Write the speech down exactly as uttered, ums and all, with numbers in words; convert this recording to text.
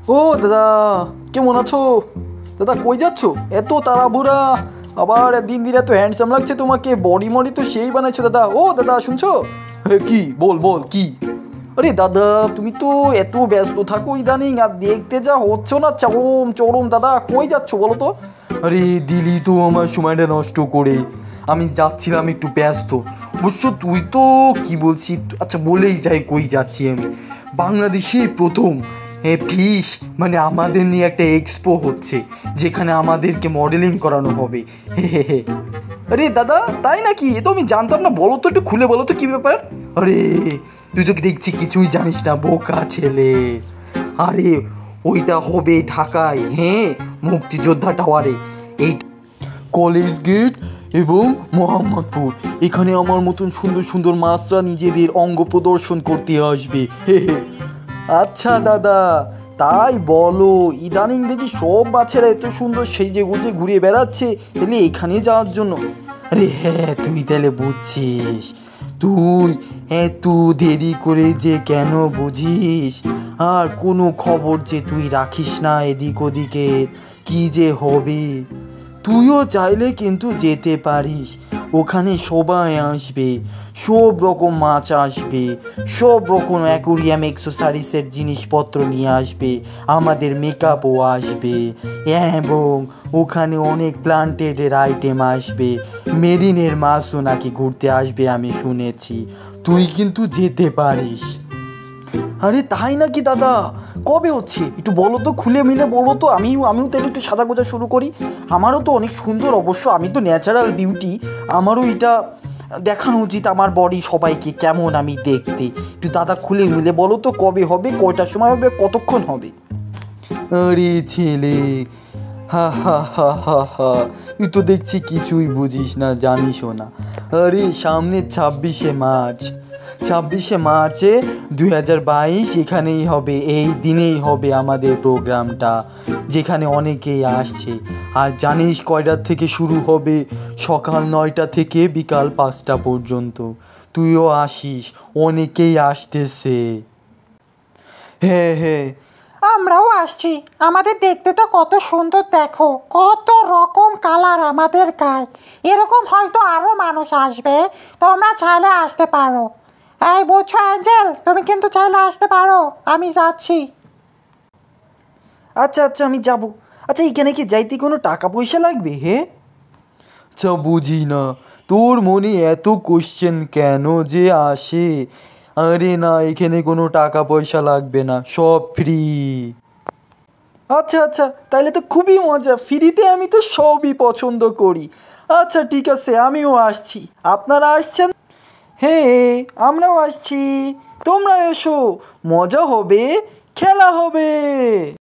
ও দাদা, কেমন আছো? দাদা কই যাচ্ছ এত তাড়াহুড়া? আবার দিন দিন এত হ্যান্ডসাম লাগছে তোমাকে, বডি মডি তো সেই বানাইছো দাদা। ও দাদা শুনছো? হ্যাঁ কি বল বল কি? আরে দাদা তুমি তো এত ব্যস্ত থাকো ইদানিং, আর দেখতে যা হচ্ছ না চরম চরম। দাদা কই যাচ্ছ বলো তো? আরে দিলি তো আমার সময়টা নষ্ট করে, আমি যাচ্ছিলাম একটু ব্যস্ত। অবশ্য তুই তো কি বলছি, আচ্ছা বলেই যাই কই যাচ্ছি আমি। বাংলাদেশে প্রথম ফিশ মানে আমাদের নিয়ে একটা এক্সপো হচ্ছে, যেখানে আমাদেরকে মডেলিং করানো হবে। হে হে হে। আরে দাদা তাই নাকি? এ তো আমি জানতাম না, বলো তো একটু খুলে বলো তো কী ব্যাপার। আরে তুই তো দেখছি কিছুই জানিস না, বোকা ছেলে। আরে ওইটা হবে ঢাকায়, হ্যাঁ, মুক্তিযোদ্ধা টাওয়ারে, এই কলেজ গেট এবং মোহাম্মদপুর। এখানে আমার মতন সুন্দর সুন্দর মাছরা নিজেদের অঙ্গ প্রদর্শন করতে আসবে। হে হে। আচ্ছা দাদা তাই বলো, ইদানিং দেখি সব বাচ্চারা এত সুন্দর সেজে গুজে ঘুরে বেড়াচ্ছে, তাহলে এখানে যাওয়ার জন্য। আরে হ্যাঁ তুই তাহলে বুঝছিস, তুই এত দেরি করে যে কেন বুঝিস, আর কোনো খবর যে তুই রাখিস না এদিক ওদিকে, কি যে হবে। তুইও চাইলে কিন্তু যেতে পারিস, ওখানে সবাই আসবে, সব রকম মাছ আসবে, সব রকম অ্যাকোরিয়াম এক্সেসরিজের জিনিসপত্র নিয়ে আসবে, আমাদের মেকআপও আসবে, এবং ওখানে অনেক প্লান্টেডের আইটেম আসবে, মেরিনের মাছও নাকি ঘুরতে আসবে আমি শুনেছি। তুই কিন্তু যেতে পারিস। আরে তাই নাকি দাদা? কবে হচ্ছে একটু বলো তো, খুলে মিলে বলো তো, আমিও আমিও তাহলে একটু সাজা গোজা শুরু করি। আমারও তো অনেক সুন্দর, অবশ্য আমি তো ন্যাচারাল বিউটি, আমারও এটা দেখানো উচিত আমার বডি সবাইকে কেমন আমি দেখতে। একটু দাদা খুলে মিলে বলো তো কবে হবে, কয়টার সময় হবে, কতক্ষণ হবে? আরে ছেলে, হা হা হা হা হা, তুই তো দেখছি কিছুই বুঝিস না, জানিসও না। আরে সামনে ছাব্বিশে মার্চ, ছাব্বিশে মার্চে দুই হাজার বাইশ এখানেই হবে, এই দিনেই হবে আমাদের প্রোগ্রামটা, যেখানে অনেকেই আসছে। আর জানিস কয়টার থেকে শুরু হবে? সকাল নয়টা থেকে বিকাল পাঁচটা পর্যন্ত। তুইও আসিস, অনেকেই আসতেছে। হ্যাঁ হ্যাঁ আমরাও আসছি, আমাদের দেখতে তো কত সুন্দর, দেখো কত রকম কালার আমাদের গায়ে। এরকম হয়তো আরও মানুষ আসবে, তোমরা চাইলে আসতে পারো। এই বুঝছো অ্যাঞ্জেল, তুমি কিন্তু চাইলে আসতে পারো, আমি যাচ্ছি। আচ্ছা আচ্ছা আমি যাব। আচ্ছা এখানে কি যাইতে কোনো টাকা পয়সা লাগবে? হে আচ্ছা বুঝি না, তোর মনে এত কোশ্চেন কেন যে আসে? আরে না, এখানে কোনো টাকা পয়সা লাগবে না, সব ফ্রি। আচ্ছা আচ্ছা তাহলে তো খুবই মজা, ফ্রিতে আমি তো সবই পছন্দ করি। আচ্ছা ঠিক আছে আমিও আসছি, আপনারা আসছেন? হ্যাঁ আমরাও আসছি, তোমরা এসো, মজা হবে, খেলা হবে।